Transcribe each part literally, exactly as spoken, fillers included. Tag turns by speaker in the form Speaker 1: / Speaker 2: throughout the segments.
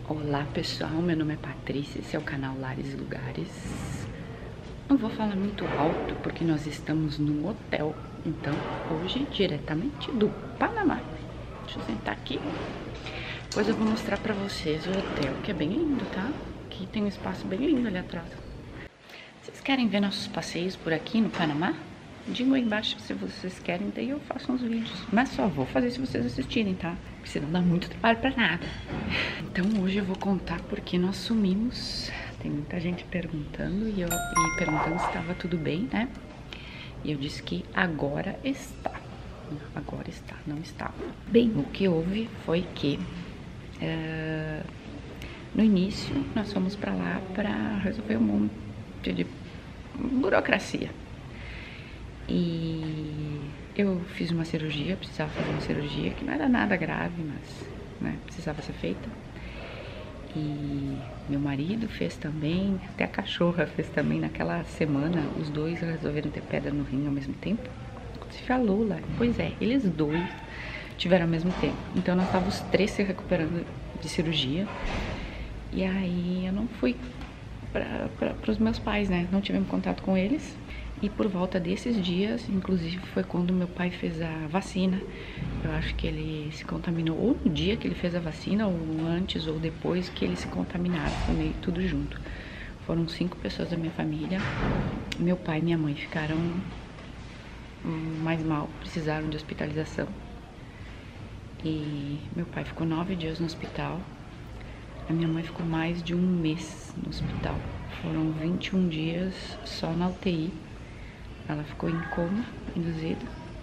Speaker 1: Olá pessoal, meu nome é Patrícia, esse é o canal Lares e Lugares. Não vou falar muito alto porque nós estamos num hotel, então hoje diretamente do Panamá. Deixa eu sentar aqui, depois eu vou mostrar pra vocês o hotel, que é bem lindo, tá? Aqui tem um espaço bem lindo ali atrás. Vocês querem ver nossos passeios por aqui no Panamá? Digam aí embaixo se vocês querem, daí eu faço uns vídeos. Mas só vou fazer se vocês assistirem, tá? Porque senão dá muito trabalho pra nada. Então hoje eu vou contar porque nós sumimos. Tem muita gente perguntando e eu e perguntando se estava tudo bem, né? E eu disse que agora está. Agora está, não estava. Bem, o que houve foi que uh, no início nós fomos pra lá pra resolver um monte de burocracia. E eu fiz uma cirurgia, precisava fazer uma cirurgia que não era nada grave, mas né, precisava ser feita. E meu marido fez também, até a cachorra fez também naquela semana. Os dois resolveram ter pedra no rim ao mesmo tempo. Se falou lá, pois é, eles dois tiveram ao mesmo tempo. Então nós estávamos os três se recuperando de cirurgia. E aí eu não fui para os meus pais, né? Não tivemos contato com eles. E por volta desses dias, inclusive foi quando meu pai fez a vacina. Eu acho que ele se contaminou ou no dia que ele fez a vacina, ou antes ou depois que eles se contaminaram, foi meio tudo junto. Foram cinco pessoas da minha família. Meu pai e minha mãe ficaram mais mal, precisaram de hospitalização. E meu pai ficou nove dias no hospital. A minha mãe ficou mais de um mês no hospital. Foram vinte e um dias só na U T I. Ela ficou em coma, induzido.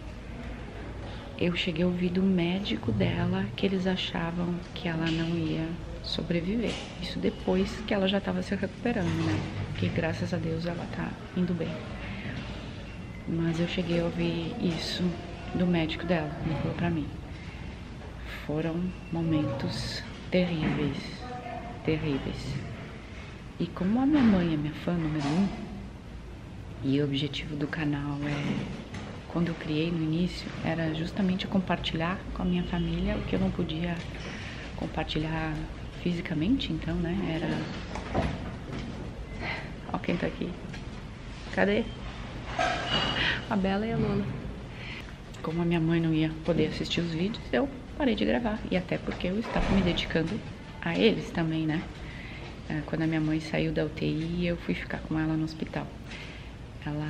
Speaker 1: Eu cheguei a ouvir do médico dela que eles achavam que ela não ia sobreviver. Isso depois que ela já estava se recuperando, né? Porque graças a Deus ela tá indo bem. Mas eu cheguei a ouvir isso do médico dela, ele falou pra mim. Foram momentos terríveis, terríveis. E como a minha mãe é minha fã número um, e o objetivo do canal é, quando eu criei no início, era justamente compartilhar com a minha família o que eu não podia compartilhar fisicamente, então, né, era... Ó quem tá aqui. Cadê? A Bela e a Lola. Como a minha mãe não ia poder assistir os vídeos, eu parei de gravar. E até porque eu estava me dedicando a eles também, né? Quando a minha mãe saiu da U T I, eu fui ficar com ela no hospital. Ela,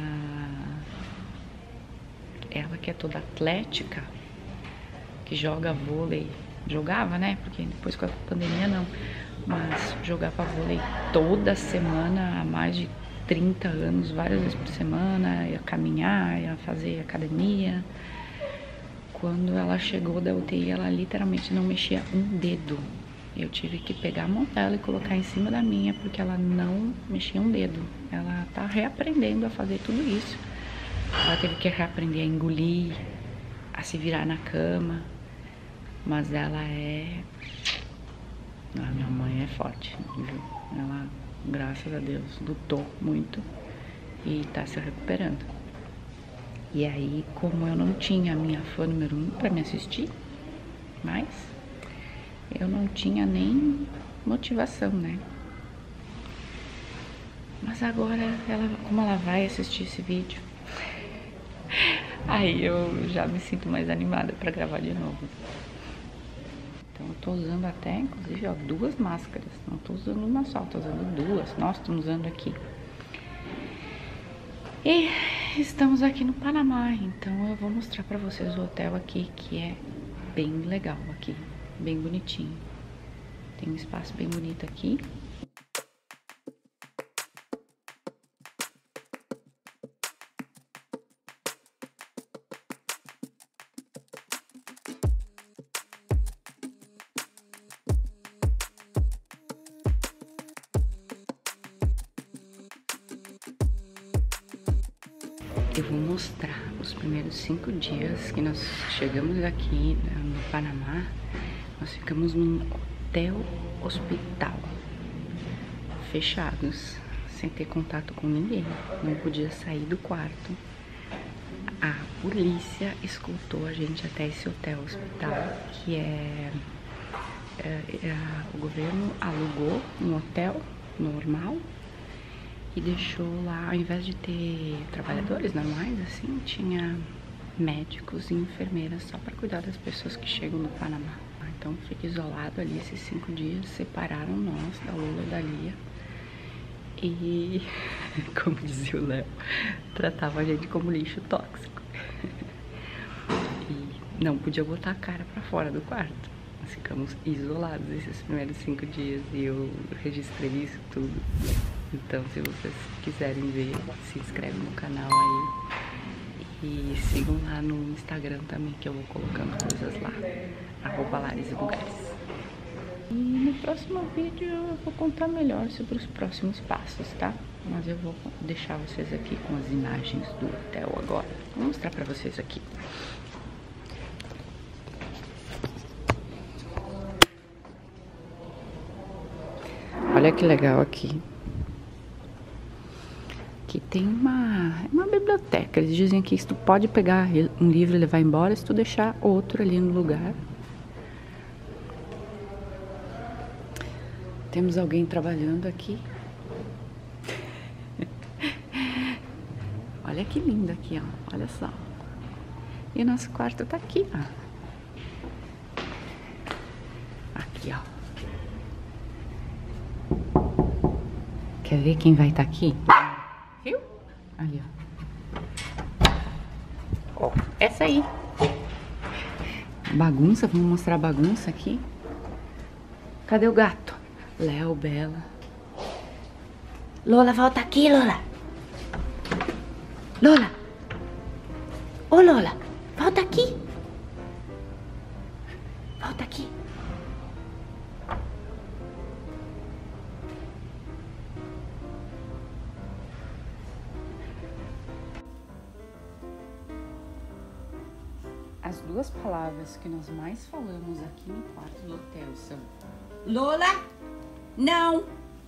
Speaker 1: ela que é toda atlética, que joga vôlei, jogava, né? Porque depois com a pandemia não, mas jogava vôlei toda semana há mais de trinta anos, várias vezes por semana, ia caminhar, ia fazer academia. Quando ela chegou da U T I, ela literalmente não mexia um dedo. Eu tive que pegar a mão dela e colocar em cima da minha, porque ela não mexia um dedo. Ela tá reaprendendo a fazer tudo isso. Ela teve que reaprender a engolir, a se virar na cama. Mas ela é... A minha mãe é forte, viu? Ela, graças a Deus, lutou muito e tá se recuperando. E aí, como eu não tinha a minha fã número um pra me assistir, mas... eu não tinha nem motivação, né? Mas agora, ela, como ela vai assistir esse vídeo, aí eu já me sinto mais animada pra gravar de novo. Então eu tô usando até, inclusive, ó, duas máscaras. Não tô usando uma só, tô usando duas. Nós estamos usando aqui. E estamos aqui no Panamá, então eu vou mostrar pra vocês o hotel aqui, que é bem legal aqui. Bem bonitinho. Tem um espaço bem bonito aqui. Eu vou mostrar os primeiros cinco dias que nós chegamos aqui no Panamá. Nós ficamos num hotel hospital, fechados, sem ter contato com ninguém. Não podia sair do quarto. A polícia escoltou a gente até esse hotel hospital, que é é, é, o governo alugou um hotel normal e deixou lá, ao invés de ter trabalhadores normais, assim, tinha médicos e enfermeiras só para cuidar das pessoas que chegam no Panamá. Então fica isolado ali esses cinco dias, separaram nós, da Lula e da Lia. E, como dizia o Léo, tratava a gente como lixo tóxico. E não podia botar a cara pra fora do quarto. Nós ficamos isolados esses primeiros cinco dias e eu registrei isso tudo. Então, se vocês quiserem ver, se inscreve no canal aí. E sigam lá no Instagram também, que eu vou colocando coisas lá. Arroba Lares e Lugares. E no próximo vídeo eu vou contar melhor sobre os próximos passos, tá? Mas eu vou deixar vocês aqui com as imagens do hotel agora. Vou mostrar pra vocês aqui. Olha que legal aqui. Aqui tem uma, uma biblioteca. Eles dizem que tu pode pegar um livro e levar embora se tu deixar outro ali no lugar. Temos alguém trabalhando aqui. Olha que lindo aqui, ó. Olha só. E o nosso quarto tá aqui, ó. Aqui, ó. Quer ver quem vai estar aqui? Viu? Ali, ó. Ó, essa aí. Bagunça, vamos mostrar a bagunça aqui. Cadê o gato? Léo, Bela. Lola, volta aqui, Lola. Lola. Ô, Lola, volta aqui. Volta aqui. As duas palavras que nós mais falamos aqui no quarto do hotel são Lola, não.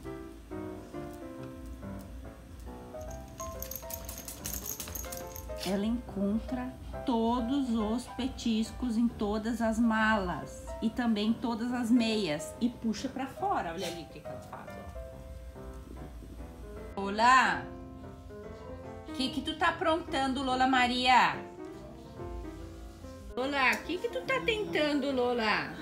Speaker 1: Ela encontra todos os petiscos em todas as malas e também todas as meias e puxa pra fora. Olha ali o que, que ela faz. Ó. Lola, o que que tu tá aprontando, Lola Maria? Lola, o que que tu tá tentando, Lola?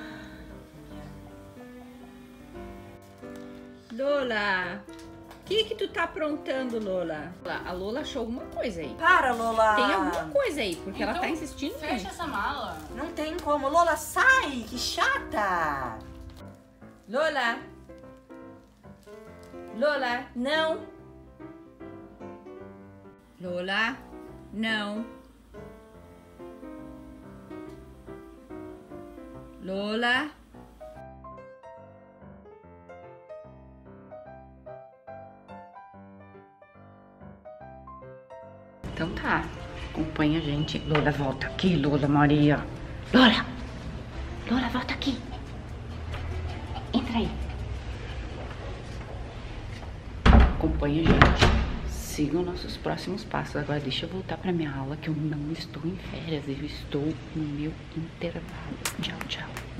Speaker 1: Lola, o que que tu tá aprontando, Lola? A Lola achou alguma coisa aí.
Speaker 2: Para, Lola!
Speaker 1: Tem alguma coisa aí, porque
Speaker 3: então,
Speaker 1: ela tá insistindo.
Speaker 3: Fecha
Speaker 1: nisso.
Speaker 3: essa mala.
Speaker 2: Não tem como. Lola, sai! Que chata!
Speaker 1: Lola! Lola, não! Lola, não! Lola! Então tá, acompanha a gente. Lola, volta aqui, Lola Maria. Lola! Lola, volta aqui. Entra aí. Acompanha a gente. Sigam nossos próximos passos. Agora deixa eu voltar pra minha aula, que eu não estou em férias. Eu estou no meu intervalo. Tchau, tchau.